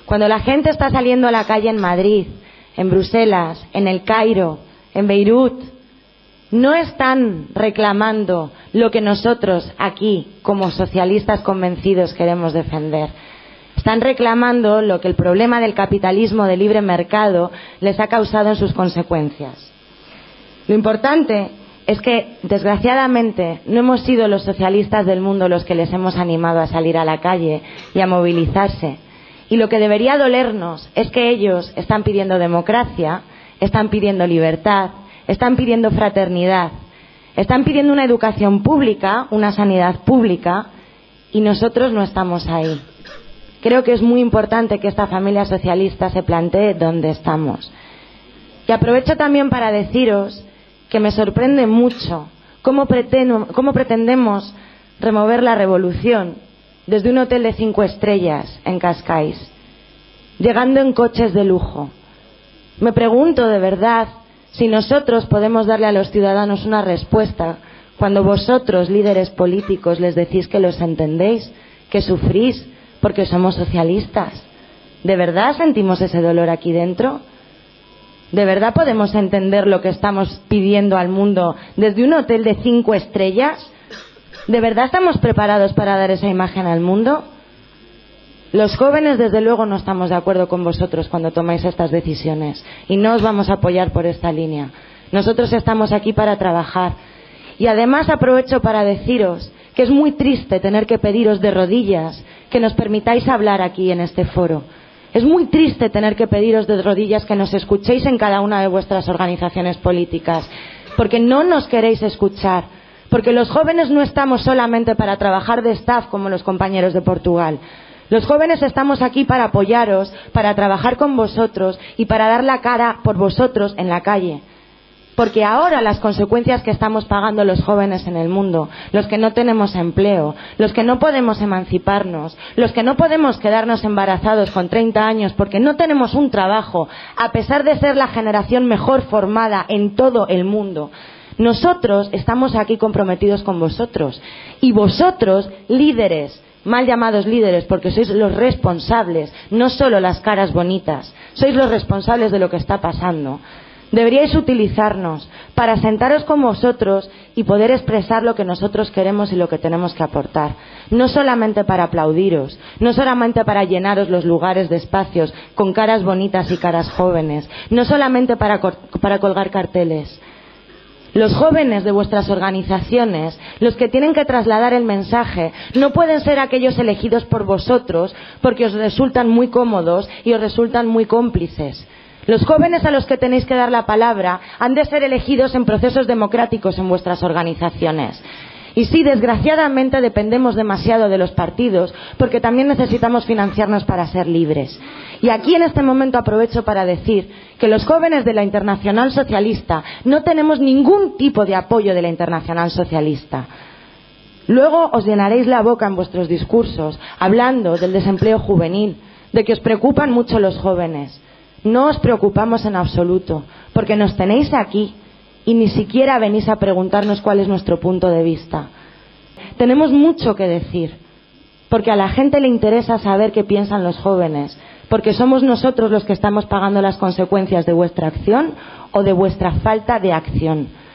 Cuando la gente está saliendo a la calle en Madrid, en Bruselas, en El Cairo, en Beirut, no están reclamando lo que nosotros aquí, como socialistas convencidos, queremos defender. Están reclamando lo que el problema del capitalismo de libre mercado les ha causado en sus consecuencias. Lo importante es que, desgraciadamente, no hemos sido los socialistas del mundo los que les hemos animado a salir a la calle y a movilizarse. Y lo que debería dolernos es que ellos están pidiendo democracia, están pidiendo libertad, están pidiendo fraternidad, están pidiendo una educación pública, una sanidad pública, y nosotros no estamos ahí. Creo que es muy importante que esta familia socialista se plantee dónde estamos. Y aprovecho también para deciros que me sorprende mucho cómo pretendemos remover la revolución desde un hotel de 5 estrellas en Cascais, llegando en coches de lujo. Me pregunto de verdad si nosotros podemos darle a los ciudadanos una respuesta cuando vosotros, líderes políticos, les decís que los entendéis, que sufrís porque somos socialistas. ¿De verdad sentimos ese dolor aquí dentro? ¿De verdad podemos entender lo que estamos pidiendo al mundo desde un hotel de 5 estrellas? ¿De verdad estamos preparados para dar esa imagen al mundo? Los jóvenes, desde luego, no estamos de acuerdo con vosotros cuando tomáis estas decisiones y no os vamos a apoyar por esta línea. Nosotros estamos aquí para trabajar. Y además aprovecho para deciros que es muy triste tener que pediros de rodillas que nos permitáis hablar aquí en este foro. Es muy triste tener que pediros de rodillas que nos escuchéis en cada una de vuestras organizaciones políticas, porque no nos queréis escuchar, porque los jóvenes no estamos solamente para trabajar de staff como los compañeros de Portugal. Los jóvenes estamos aquí para apoyaros, para trabajar con vosotros y para dar la cara por vosotros en la calle. Porque ahora las consecuencias que estamos pagando los jóvenes en el mundo, los que no tenemos empleo, los que no podemos emanciparnos, los que no podemos quedarnos embarazados con 30 años porque no tenemos un trabajo, a pesar de ser la generación mejor formada en todo el mundo, nosotros estamos aquí comprometidos con vosotros. Y vosotros, líderes, mal llamados líderes, porque sois los responsables, no solo las caras bonitas, sois los responsables de lo que está pasando. Deberíais utilizarnos para sentaros con vosotros y poder expresar lo que nosotros queremos y lo que tenemos que aportar. No solamente para aplaudiros, no solamente para llenaros los lugares de espacios con caras bonitas y caras jóvenes, no solamente para colgar carteles. Los jóvenes de vuestras organizaciones, los que tienen que trasladar el mensaje, no pueden ser aquellos elegidos por vosotros porque os resultan muy cómodos y os resultan muy cómplices. Los jóvenes a los que tenéis que dar la palabra han de ser elegidos en procesos democráticos en vuestras organizaciones. Y sí, desgraciadamente dependemos demasiado de los partidos porque también necesitamos financiarnos para ser libres. Y aquí en este momento aprovecho para decir que los jóvenes de la Internacional Socialista no tenemos ningún tipo de apoyo de la Internacional Socialista. Luego os llenaréis la boca en vuestros discursos hablando del desempleo juvenil, de que os preocupan mucho los jóvenes. No os preocupamos en absoluto, porque nos tenéis aquí y ni siquiera venís a preguntarnos cuál es nuestro punto de vista. Tenemos mucho que decir, porque a la gente le interesa saber qué piensan los jóvenes, porque somos nosotros los que estamos pagando las consecuencias de vuestra acción o de vuestra falta de acción.